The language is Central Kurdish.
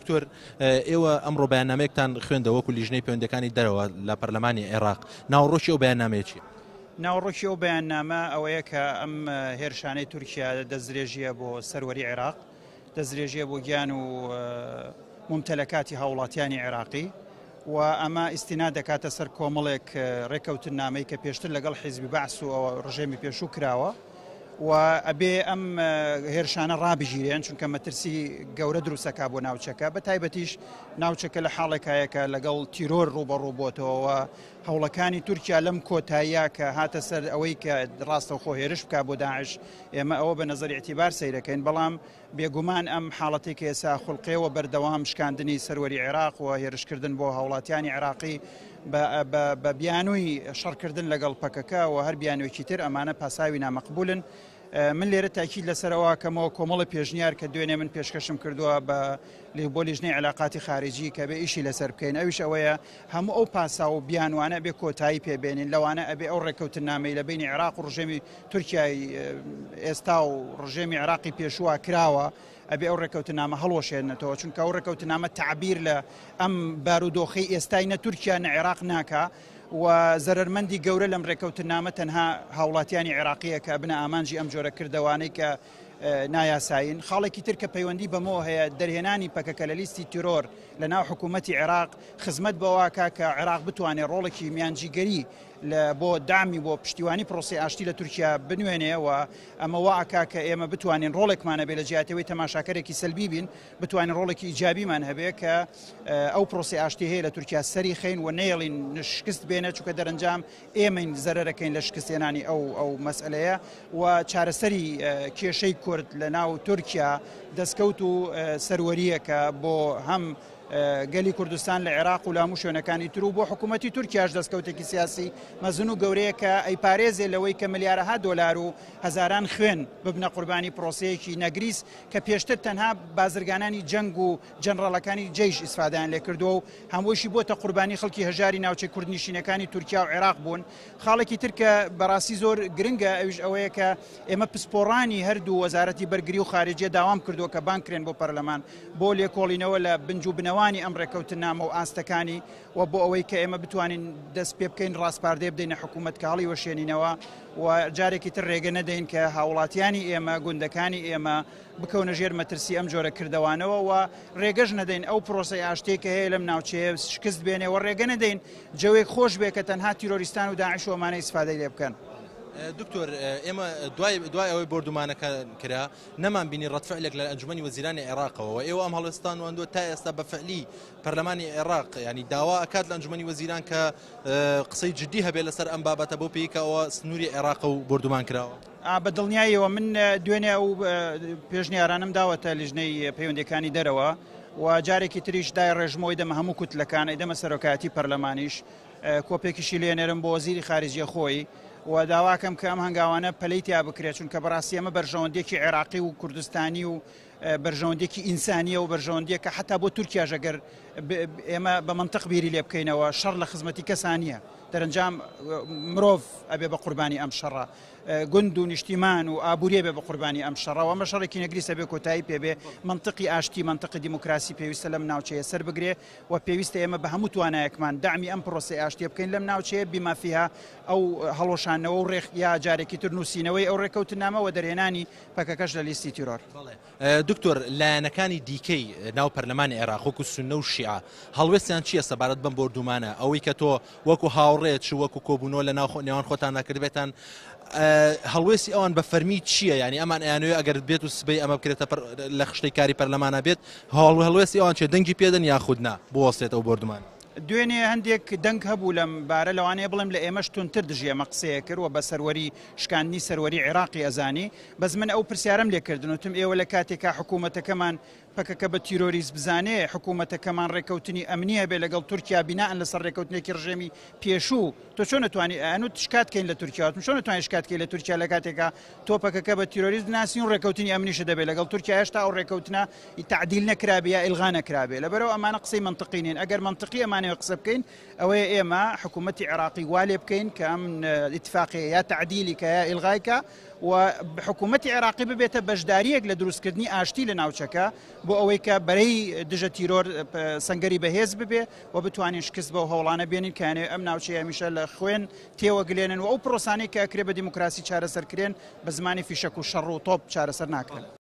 دکتۆر ئێوە ئەمڕۆ بەیاننامەیەکتان خوێندەوە وەکو لیژنەی پەیوەندەکانی دەرەوە لە پەرلەمانی عێراق ناوەڕۆکی ئەو بەیاننامەیە چییە؟ ناوەڕۆکی ئەو بەیاننامە ئەوەیە کە ئەم هێرشانەی تورکیا دەستدرێژیە بۆ سەروەری عێراق، دەستدرێژیە بۆ گیان و ممتەلەکاتی هاوڵاتیانی عێراقی و ئەمە ئیستیناد دەکاتە سەر کۆمەڵێک ڕێکەوتنامەی کە پێشتر لەگەڵ حیزبی بەعس و ڕژێمی پێشوو کراوە و ئەبێ ئەم هێرشانە ڕابژیرێن چونکە مەترسی گەورە دروستەکە بۆ ناوچەکە بە تایبەتیش ناوچەکە لە حاڵێکایەکە لەگەڵ تیرۆر ڕوبەڕوو بۆتەوە هەوڵەکانی تورکیا لەم کۆتاییە کە هاتە سەر ئەوەی کە ڕاستەوخۆ هێرش بکە بۆ داعش ئێمە ئەوە بە نەزەری ئێتیبار سەیرەکەین بەڵام بێگومان ئەم حاڵەتی کە ئێستا خوڵقیەوە بەردەوام شکاندنی سەروەری عێراق و هێرشکردن بۆ هاوڵاتیانی عێراقی بە بیانووی شەڕکردن لەگەڵ پەکەکە و هەر بیانوێکی تر ئەمانە پاساوی نامەقبولن. من لێرە تاکید لەسەرەوە کەمەوە کۆمەڵی پێشنیار کە دوێنێ من پێشکەشم کردووە بۆ لیژنەی علاقاتی خارجی کە بێ ئیشی لەسەر بکەین ئەویش ئەوەیە هەموو ئەو پاسا و بیانوانە بێ کۆتایی پێبێنین لەوانە ئەبێ ئەو ڕێکەوتنامەی لە بینی عێراق و ڕژێمی تورکیای ئێستا و ڕژێمی عێراقی پێشووە کراوە ئەبێ ئەو ڕێکەوتنامە هەڵوەشێنێتەوە چونکە ئەو ڕێکەوتنامە تعبیر لە ئەم بارودۆخەی ئێستای نە تورکیا نە عێراق ناکە و زەرمەندی گەورە لەم ڕێکەوتنامە تەنها هاوڵاتیانی عێراقیە کە بنە ئامانجی ئەم جۆرە کردەوانەی کە نایاساین. خاڵێکی تر کە پەیوەندی بەمەوە هەیە دەرهێنانی پەکەکە لە لیستی تیرۆر لە ناو حکوومەتی عێراق خزمەت بەواکە کە عێراق بتوانێت ڕۆڵێکی میانجیگەری بۆ دامی بۆ پشتیوانی پرۆسی ئاشتی لە تورکیا بنوێنێەوە ئەمە واکە کە ئێمە بتوانین ڕۆڵێکمانە بێ لە جیاتەوەی تەماشاکەرێکی سەلبی بین بتوانین ڕۆڵێکی ئیجابیمان هەبێ کە ئەو پرۆسی ئاشتی هەیە لە تورکیا سەری خین و نێڵین شکست بێنە چونکە دەرەنجام ئێمەین زەرەرەکەین لە شکستێنانی ئەو مەسئلەیە و چارەسەری کێشەی کورد لە ناو تورکیا دەستکەوت و سەروەریەکە بۆ هەم گەلی کوردستان لە عێراق و لامو شوێنەکانی تر و بۆ حکوومەتی تورکیاش دەستکەوتێکی سیاسی مەزن و گەورەیە کە ئەیپارێزێ لەوەی کە ملیارەها دۆلار و هەزاران خوێن ببنە قوربانی پرۆسەیەکی نەگریس کە پێشتر تەنها بازرگانانی جەنگ و جەنرالەکانی جەیش ئیسفادەیان لێ کردووە و هەمووشی بۆتە قوربانی خەڵکی هەژاری ناوچەی کوردنشینەکانی تورکیا و عێراق بوون. خاڵێکی تر کە بەڕاستی زۆر گرنگە ئەویش ئەوەیە کە ئێمە پسپۆڕانی هەردوو وەزارەتی بەرگری و خارجیە داوام کردووە کە بانکرێن بۆ پەرلەمان بۆ لێکۆڵینەوە لە بنج و بنەوانی ئەم ڕێکەوتنامە و ئاستەکانی و بۆ ئەوەی کە ئێمە بتوانین دەست پێ بکەین ڕاستپاردێ بدەینە حکوومەت کاڵی وەشێنینەوە و جارێکی تر ڕێگە نەدەین کە هاوڵاتیانی ئێمە گوندەکانی ئێمە بکەونە ژێر مەترسی ئەم جۆرە کردەوانەوە و ڕێگەش نەدەین ئەو پرۆسەی ئاشتێکە هەیە لەم ناوچەیە شکست بێنێ و ڕێگە نەدەین جەوێک خۆش بێ کە تەنها تیرۆریستان و داعش و ئەمانە ئیسفادەی لێ بکەن. دکتۆر ئێمە دوای ئەوەی بردومانەکە کرا نەمان بینی ڕەتفعلێک لە ئەنجومەنی وەزیرانی عێراقەوە و ئێوە ئەم هەڵستان وەندوە تا ئێستا بەفعلی پەرلەمانی عێراق ینی داوا ئەکات لە ئەنجومەنی وەزیران کە قسەی جدی هەبێت لەسەر ئەم بابەتە بۆ پێی کە ئەوە سنووری عێراق و بردومان کراوە. بە دڵنیاییەوە من دوێنێ ئەو پێشنیارانم داوەتە لیژنەی پەیوەندەکانی دەرەوە و جارێکی تریش دای ڕێژمەوەی دەمە هەموو کوتلەکان ئەیدەمە سەرۆکایەتی پەرلەمانیش کۆپێکیشی لێنێرم بۆ وەزیری خارجیە خۆی و داواکەم کە ئەم هەنگاوانە پەلەی تیا بکرێت چونکە بەڕاستی ئەمە بەرژەوەندێکی عێراقی و کوردستانی و بەرژەوەندێکی ئینسانیە و بەرژەوەندێک کە حتا بۆ تورکیاش ئەگەر ئێمە بە منطق بیری لێ بکەینەوە شەڕ لە خزمەتی کەسانیە دەرەنجام مرۆڤ ئەبێ بە قوربانی ئەم شەڕە گوند و نیشتیمان و ئابووریە بێ بە قوربانی ئەم شەڕەوە ئەمە شەڕێکی نەگریسە بێ کۆتایی پێبێ منطقی ئاشتی منطقی دیموکراسی پێویستە لەم ناوچەیە سەر بگرێ و پێویستە ئێمە بە هەموو توانایەکمان دامی ئەم پرۆسەی ئاشتی بکەین لەم ناوچەیە بیمافیها ئەو هەڵۆشانەوە و ڕێک یا جارێکی تر نووسینەوەی ئەو ڕێکەوتنامە و دەرهێنانی پەکەکەش لە لیستی تیرۆر. دکتۆر لایەنەکانی دیکەی ناو پەرلەمانی عێراق وەکو سونە و شیعە هەڵوێستیان چییە سەبارەت بەم بردومانە ئەوەی کە تۆ وەکو هاوڕێت چ وەکو کۆبوونەوە لە نێوان خۆتان ناکردبێتان هەڵوێستی ئەوان بە فەرمی چییە ینی ئەمان ئەیانوێ ئەگەر بێت و سبەی ئەمە بکرێتە لە خشتەی کاری پەرلەمانە بێت هەڵوێستی ئەوان چێ دەنگی پێدەن یاخودنا بۆ وەستێت ئەو بردومان. دوێنێ هەندێک دەنگ هەبوو لەم بارە لەوانەیە بڵێم لە ئێمەش تونتر دژێمە قسەیە کرد و بە سەروەری شکاندنی سەروەری عێراقی ئەزانی بەس من ئەو پرسیارم لێکردن وتم ئێوە لە کاتێکا حکوومەتەکەمان پەکەکە بە تیرۆریزم بزانێ حکوومەتەکەمان ڕێکەوتنی ئەمنیە بێ لەگەڵ تورکیا بیناان لەسەر ڕێکەوتنێکی ڕژێمی پێشوو تۆ چۆن نتوانانی ئەنوت شکاتکەین لە تورکیاوت چۆن نتوانانی شکاتکەی لە تورکیا لە کاتێکا تۆ پەکەکە بە تیرۆریزم ناسین و ڕێکەوتنی ئەمنیشە دەبێت لەگەڵ تورکیا هێشتا ئەو ڕێکەوتنە تعدیل نەکرابێ یا ئیلغا نەکرابێ لەبەرەوە ئەمانە قسەی منطقی نین ئەگەر منطقی ئەمانەوە قسە بکەین ئەوەیە ئێمە حکوومەتی عێراقی وا لێ بکەین کە ئەم ئیتفاقیە یا تعدیلی کە یا ئیلغایکە و حکوومەتی عێراقی ببێتە بەشداریەک لە دروستکردنی ئاشتی لە ناوچەکە بۆ ئەوەی کە بەرەی دژە تیرۆر سەنگەری بەهێز ببێ و بتوانین شکست بە هەوڵانە بێنین کانێ ئەم ناوچەیە هەمیشە لە خوێن تێوەگلێنن و ئەو پرۆسانەی کە ئەکرێ بە دیموکراسی چارەسەرکرێن بە زمانی فیشەک و شەڕ و تۆپ چارەسەر ناکرێن.